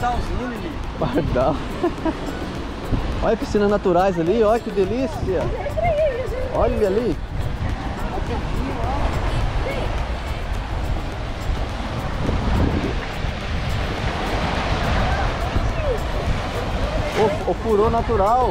pardalzinho, Lili. Pardal. Olha piscinas naturais ali, olha que delícia. Olha ali. O furô natural.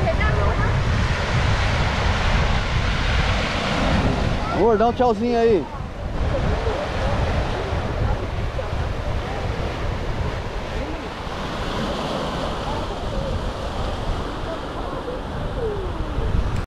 Amor, dá um tchauzinho aí.